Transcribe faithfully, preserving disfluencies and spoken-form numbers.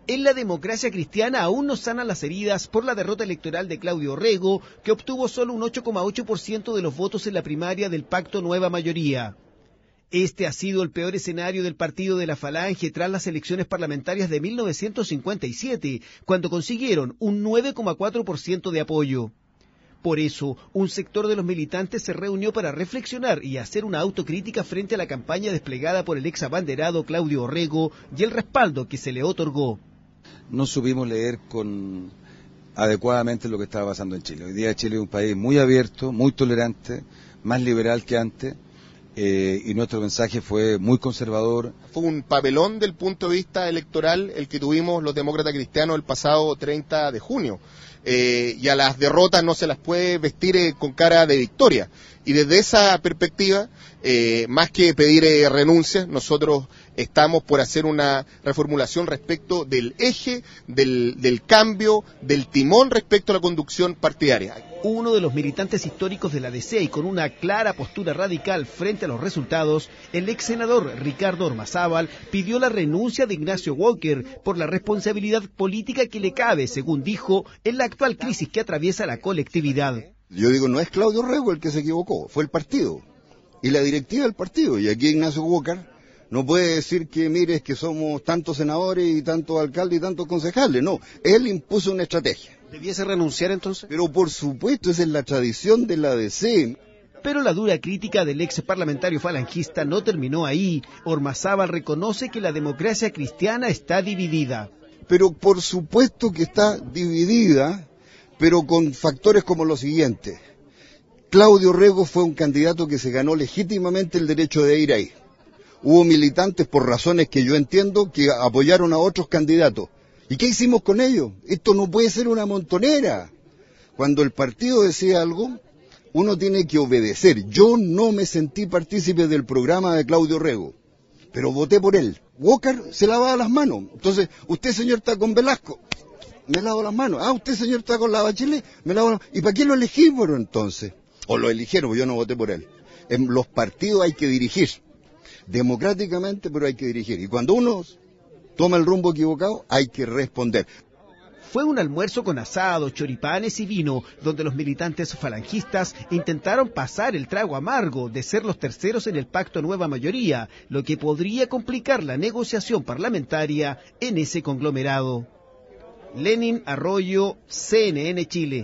En la Democracia Cristiana aún no sanan las heridas por la derrota electoral de Claudio Orrego, que obtuvo solo un ocho coma ocho por ciento de los votos en la primaria del Pacto Nueva Mayoría. Este ha sido el peor escenario del partido de la Falange tras las elecciones parlamentarias de mil novecientos cincuenta y siete, cuando consiguieron un nueve coma cuatro por ciento de apoyo. Por eso, un sector de los militantes se reunió para reflexionar y hacer una autocrítica frente a la campaña desplegada por el ex abanderado Claudio Orrego y el respaldo que se le otorgó. No supimos leer con adecuadamente lo que estaba pasando en Chile. Hoy día Chile es un país muy abierto, muy tolerante, más liberal que antes, eh, y nuestro mensaje fue muy conservador. Fue un papelón del punto de vista electoral el que tuvimos los demócratas cristianos el pasado treinta de junio. Eh, y a las derrotas no se las puede vestir eh, con cara de victoria. Y desde esa perspectiva, eh, más que pedir eh, renuncias, nosotros estamos por hacer una reformulación respecto del eje, del, del cambio, del timón respecto a la conducción partidaria. Uno de los militantes históricos de la D C y con una clara postura radical frente a los resultados, el ex senador Ricardo Ormazábal pidió la renuncia de Ignacio Walker por la responsabilidad política que le cabe, según dijo, en la actual crisis que atraviesa la colectividad. Yo digo, no es Claudio Orrego el que se equivocó, fue el partido y la directiva del partido. Y aquí Ignacio Walker no puede decir que, mire, es que somos tantos senadores y tantos alcaldes y tantos concejales. No, él impuso una estrategia. ¿Debiese renunciar entonces? Pero por supuesto, esa es la tradición de la D C. Pero la dura crítica del ex parlamentario falangista no terminó ahí. Ormazábal reconoce que la democracia cristiana está dividida. Pero por supuesto que está dividida, pero con factores como los siguientes. Claudio Orrego fue un candidato que se ganó legítimamente el derecho de ir ahí. Hubo militantes, por razones que yo entiendo, que apoyaron a otros candidatos. ¿Y qué hicimos con ellos? Esto no puede ser una montonera. Cuando el partido decide algo, uno tiene que obedecer. Yo no me sentí partícipe del programa de Claudio Orrego, pero voté por él. Walker se lavaba las manos. Entonces, usted, señor, está con Velasco, me lavo las manos. Ah, usted, señor, está con la Bachelet, me lavo las manos. ¿Y para qué lo elegimos entonces? O lo eligieron, yo no voté por él. En los partidos hay que dirigir, democráticamente, pero hay que dirigir. Y cuando uno toma el rumbo equivocado, hay que responder. Fue un almuerzo con asado, choripanes y vino, donde los militantes falangistas intentaron pasar el trago amargo de ser los terceros en el Pacto Nueva Mayoría, lo que podría complicar la negociación parlamentaria en ese conglomerado. Lenin Arroyo, C N N Chile.